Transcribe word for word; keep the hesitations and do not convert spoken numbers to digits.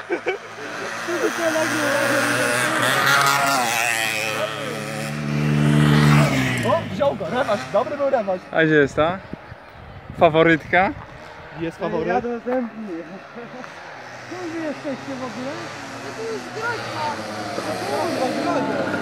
O, wziął go, rewanż, dobry był rewanż. A gdzie jest ta? Faworytka? Jest faworyt. Ja dostępny. Skąd wy jesteście w ogóle? No to jest Groźna.